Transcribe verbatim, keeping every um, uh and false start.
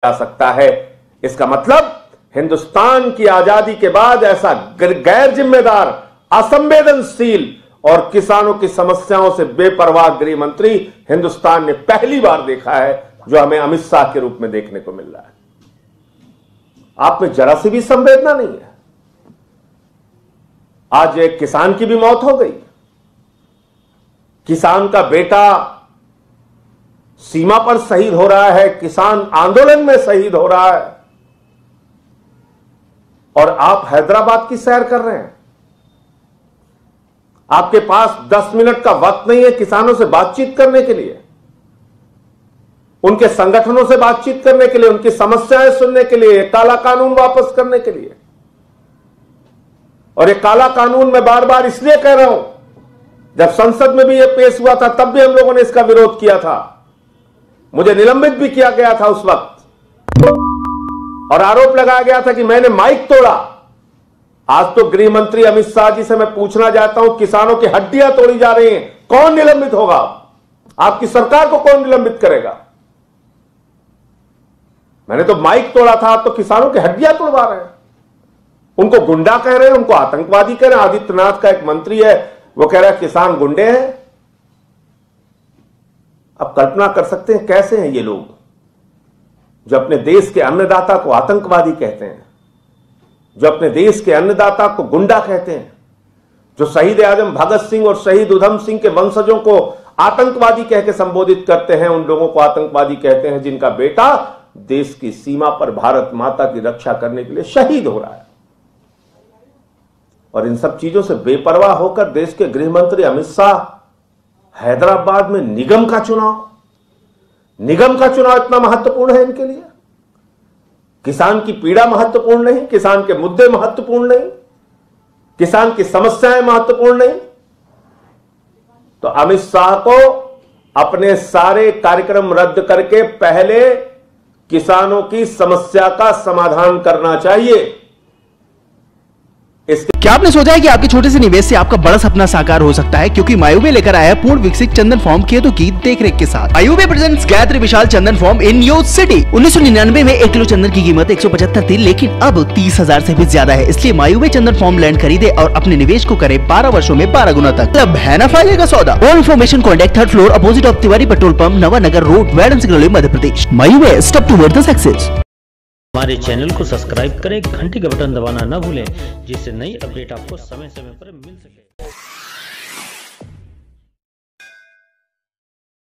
जा सकता है। इसका मतलब हिंदुस्तान की आजादी के बाद ऐसा गैर जिम्मेदार, असंवेदनशील और किसानों की समस्याओं से बेपरवाह गृह मंत्री हिंदुस्तान ने पहली बार देखा है, जो हमें अमित शाह के रूप में देखने को मिल रहा है। आप में जरा सी भी संवेदना नहीं है। आज एक किसान की भी मौत हो गई, किसान का बेटा सीमा पर शहीद हो रहा है, किसान आंदोलन में शहीद हो रहा है, और आप हैदराबाद की सैर कर रहे हैं। आपके पास दस मिनट का वक्त नहीं है किसानों से बातचीत करने के लिए, उनके संगठनों से बातचीत करने के लिए, उनकी समस्याएं सुनने के लिए, काला कानून वापस करने के लिए। और ये काला कानून मैं बार बार इसलिए कह रहा हूं, जब संसद में भी ये पेश हुआ था तब भी हम लोगों ने इसका विरोध किया था, मुझे निलंबित भी किया गया था उस वक्त, और आरोप लगाया गया था कि मैंने माइक तोड़ा। आज तो गृह मंत्री अमित शाह जी से मैं पूछना चाहता हूं, किसानों की हड्डियां तोड़ी जा रही हैं, कौन निलंबित होगा? आपकी सरकार को कौन निलंबित करेगा? मैंने तो माइक तोड़ा था, आप तो किसानों की हड्डियां तोड़वा रहे हैं, उनको गुंडा कह रहे हैं, उनको आतंकवादी कह रहे हैं। आदित्यनाथ का एक मंत्री है, वो कह रहा है किसान गुंडे हैं। अब कल्पना कर सकते हैं कैसे हैं ये लोग, जो अपने देश के अन्नदाता को आतंकवादी कहते हैं, जो अपने देश के अन्नदाता को गुंडा कहते हैं, जो शहीद आजम भगत सिंह और शहीद उधम सिंह के वंशजों को आतंकवादी कह के संबोधित करते हैं, उन लोगों को आतंकवादी कहते हैं जिनका बेटा देश की सीमा पर भारत माता की रक्षा करने के लिए शहीद हो रहा है। और इन सब चीजों से बेपरवाह होकर देश के गृह मंत्री अमित शाह हैदराबाद में निगम का चुनाव, निगम का चुनाव इतना महत्वपूर्ण है इनके लिए? किसान की पीड़ा महत्वपूर्ण नहीं, किसान के मुद्दे महत्वपूर्ण नहीं, किसान की समस्याएं महत्वपूर्ण नहीं? तो अमित शाह को अपने सारे कार्यक्रम रद्द करके पहले किसानों की समस्या का समाधान करना चाहिए। इसके क्या आपने सोचा है कि आपके छोटे से निवेश से आपका बड़ा सपना साकार हो सकता है? क्योंकि मायूबे लेकर आया है पूर्ण विकसित चंदन फार्म खेतों की देखरेख के साथ। मायूबे presents Gayatri Vishal Chandan farm in your city. उन्नीस सौ निन्यानवे में एक किलो चंदन की कीमत एक सौ पचहत्तर थी, लेकिन अब तीस हजार से भी ज्यादा है। इसलिए मायूबे चंदन फार्म लैंड खरीदे और अपने निवेश को करे बारह वर्षों में बारह गुना तक। अब है ना फायदे का सौदा। और information contact third floor opposite of Tiwari petrol pump, Navanagar road, वेडन सिग्नल, मध्य प्रदेश। मायूबे स्टेप टुवर्ड द सक्सेस। हमारे चैनल को सब्सक्राइब करें, घंटी का बटन दबाना न भूलें, जिससे नई अपडेट आपको समय समय पर मिल सके।